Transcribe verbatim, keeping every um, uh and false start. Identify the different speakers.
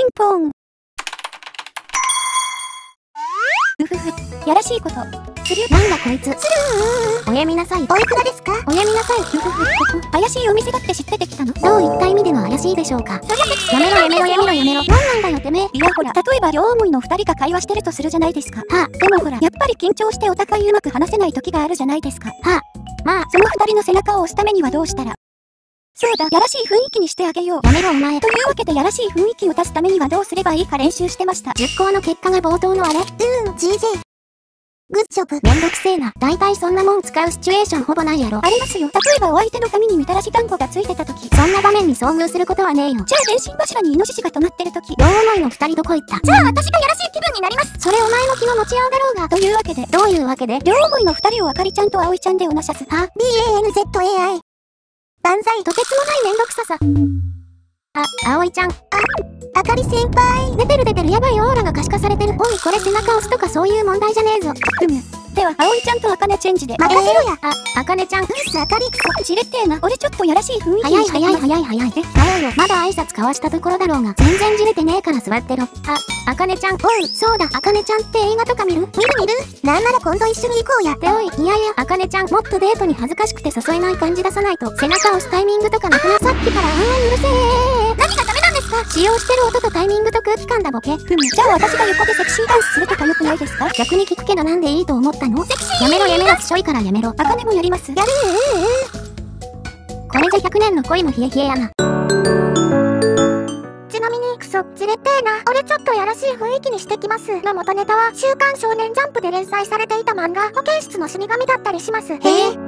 Speaker 1: ピンポン。うふふ、やらしいこと。する。
Speaker 2: なんだこいつ。する
Speaker 1: ー。
Speaker 2: おやみなさい。
Speaker 1: おいくらですか？
Speaker 2: おやみなさい。うふふ、
Speaker 1: ここ、怪しいお店だって知っててきたの？
Speaker 2: どういった意味での怪しいでしょうか。
Speaker 1: そりゃセクシー。
Speaker 2: やめろやめろやめろやめろ。なんなんだよてめえ。
Speaker 1: いやほら、例えば両思いの二人が会話してるとするじゃないですか。
Speaker 2: はあ、
Speaker 1: でもほら、やっぱり緊張してお互いうまく話せない時があるじゃないですか。
Speaker 2: はあ、まあ、
Speaker 1: その二人の背中を押すためにはどうしたら。そうだ、やらしい雰囲気にしてあげよう。
Speaker 2: やめろお前。
Speaker 1: というわけでやらしい雰囲気を出すためにはどうすればいいか練習してました。
Speaker 2: 熟考の結果が冒頭のあれ。
Speaker 1: うーん、ジージェー。グッジョブ。
Speaker 2: めんどくせえな。大体そんなもん使うシチュエーションほぼないやろ。
Speaker 1: ありますよ。例えばお相手の髪にみたらし団子がついてた時。
Speaker 2: そんな場面に遭遇することはねえよ。
Speaker 1: じゃあ電信柱にイノシシが止まってる時。
Speaker 2: 両思いの二人どこ行った？
Speaker 1: じゃあ私がやらしい気分になります。
Speaker 2: それお前の気の持ちようだろうが。
Speaker 1: というわけで、
Speaker 2: どういうわけで？
Speaker 1: 両思いの二人をあかりちゃんとあおいちゃんでおなしゃす。
Speaker 2: は
Speaker 1: ビーエーエヌゼットエーアイ。万歳。
Speaker 2: とてつもないめんどくささ。あ、あおいちゃん。あ、
Speaker 1: あかり先輩。
Speaker 2: 出てる出てる。やばいオーラが可視化されてる。おいこれ背中押すとかそういう問題じゃねえぞ。
Speaker 1: ふむ。では、あおいちゃんとあかねチェンジで。
Speaker 2: 任せろや。あ、あかねちゃん。うっ
Speaker 1: す、あかりくそ。じれってえな。俺ちょっとやらしい雰囲気
Speaker 2: 早い
Speaker 1: にしてきます。
Speaker 2: 早い早い早い。え、早いよ。まだ挨拶交わしたところだろうが。全然じれてねえから座ってろ。あ、あかねちゃん。おう、そうだ。あかねちゃんって映画とか見る？見る
Speaker 1: 見る。なんなら今度一緒に行こうや。
Speaker 2: っておい、いやいや、あかねちゃん。もっとデートに恥ずかしくて誘えない感じ出さないと。背中押すタイミングとかなくなさっきからあーうるせえ。
Speaker 1: 何がダメなんですか？
Speaker 2: 使用してる音とタイミングと空気感だボケ。
Speaker 1: ふむ。じゃあ私が横でセクシーダンスするとか良くないですか？
Speaker 2: 逆に聞くけどなんでいいと思ったの？
Speaker 1: セクシー。
Speaker 2: やめろやめろ。しょいからやめろ。
Speaker 1: あかねもやります。やる
Speaker 2: ー。これじゃひゃくねんの恋も冷え冷えやな。
Speaker 1: ちなみに、クソ、じれってえな。俺ちょっとやらしい雰囲気にしてきます。の元ネタは、週刊少年ジャンプで連載されていた漫画、保健室の死神だったりします。へえ。